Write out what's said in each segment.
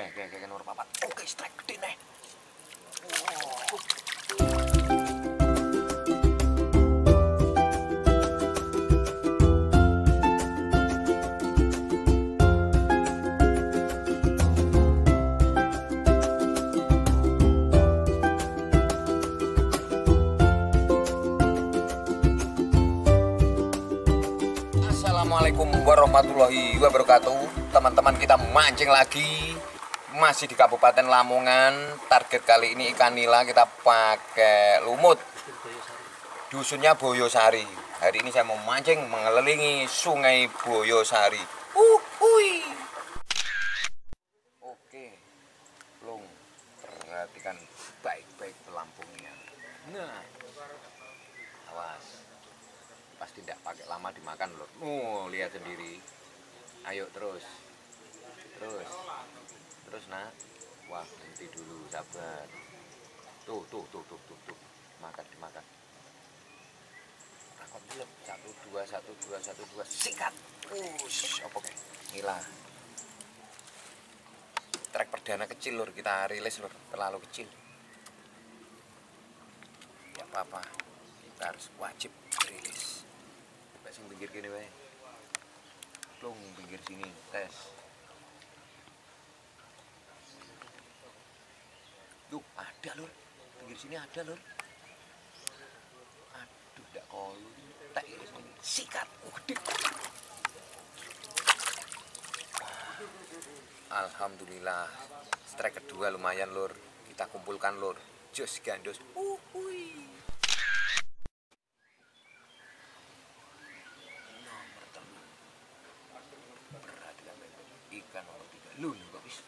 Kayak nomor papat. Oke, strike gede nih. Assalamualaikum warahmatullahi wabarakatuh. Teman-teman, kita mancing lagi. Masih di Kabupaten Lamongan. Target kali ini ikan nila, kita pakai lumut. Dusunnya Boyosari. Hari ini saya mau mancing mengelilingi Sungai Boyosari. Oke, Lung, perhatikan baik-baik pelampungnya. Nah, awas, pasti tidak pakai lama dimakan loh. Lihat sendiri. Ayo terus nak. Wah, nanti dulu, sabar. Tuh. Makan, dimakan. Takut belum. 1 2 sikat. Oke. Inilah trek perdana kecil lur, kita rilis lur, terlalu kecil. Ya apa-apa, kita harus wajib rilis. Coba sing pinggir gini wae. Plung, pinggir sini, tes. Tuh, ada lur. Pinggir sini ada lur. Aduh, enggak kolu. Tak ini. Sikat. Gede. Alhamdulillah. Strike kedua lumayan lur. Kita kumpulkan lur. Jos gandos. Nomor telur. Perhatikan baik-baik. Ikan nomor 3. Lu kok bisa.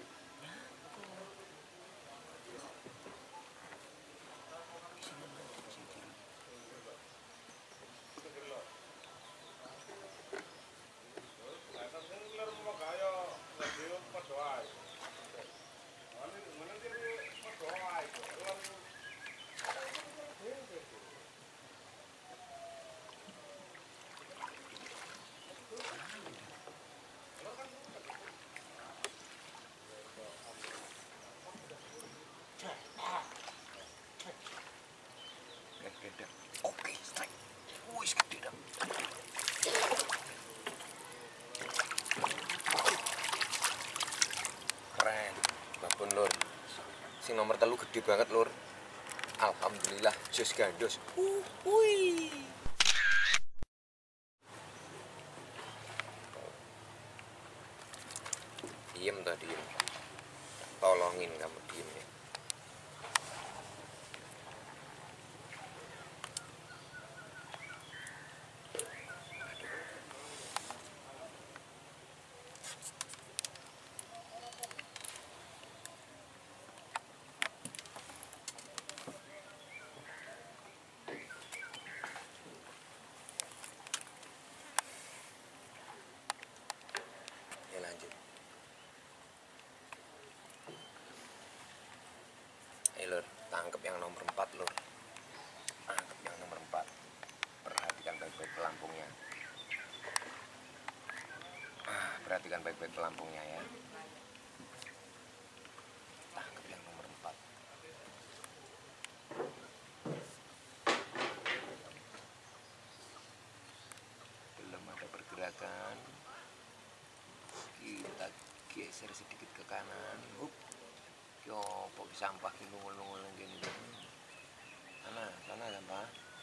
Oke, strike. Wih, gede dah. Keren, babon lur. Sing nomor telu gede banget lur. Alhamdulillah, jos gandos. Diem tadi. Tolongin kamu diem ya. Lanjut. Lur, tangkep yang nomor 4 lur. Tangkep yang nomor 4. Perhatikan baik-baik pelampungnya. Perhatikan baik-baik pelampungnya ya. Tangkep yang nomor 4. Belum ada pergerakan. Kita geser sedikit ke kanan. Kok sampah nungul gini. Sana sampah.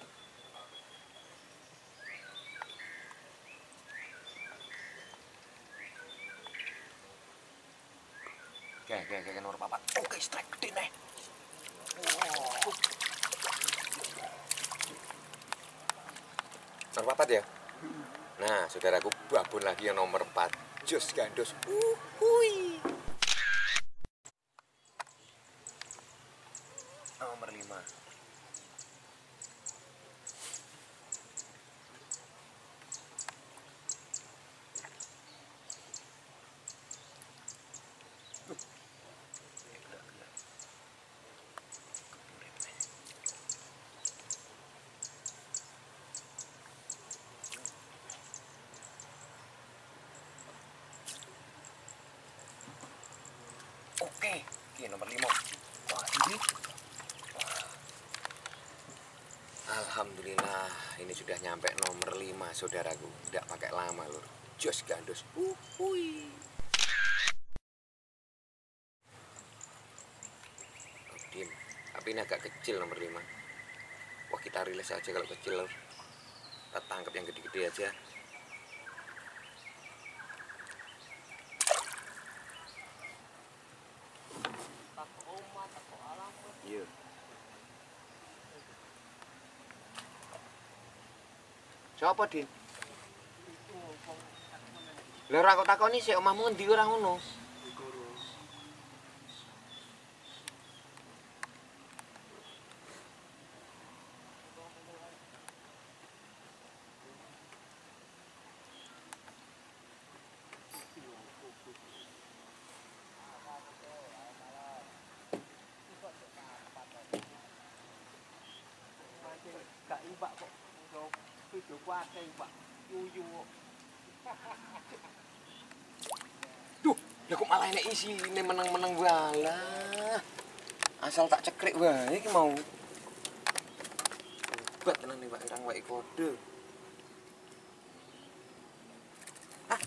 Kayak nomor papat. Oke, strike gede nih. Nomor papat ya? Nah, saudaraku, babon lagi yang nomor 4. Jos gandos. Nomor 5. nomor 5. Wah, ini. Alhamdulillah, ini sudah nyampe nomor 5, saudaraku. Tidak pakai lama, lur. Jos gandos. Hui. Dim. Tapi ini agak kecil nomor 5. Wah, kita rilis aja kalau kecil, lur. Kita tangkap yang gede-gede aja. Iya. Siapa, Din? Lha ora kok takoni sik omahmu endi ora ngono? Gak imbak kok. Video kuat imbak. Yuyu. Duh, ya kok malah enek isi ini meneng-meneng walah. Asal tak cekrek wae iki mau. Hebat tenan nih Pak Irang wae kode. Ah.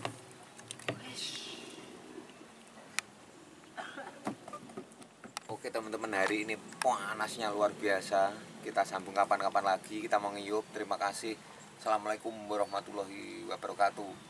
Oke teman-teman, hari ini panasnya luar biasa. Kita sambung kapan-kapan lagi, kita mau ngiyup. Terima kasih. Assalamualaikum warahmatullahi wabarakatuh.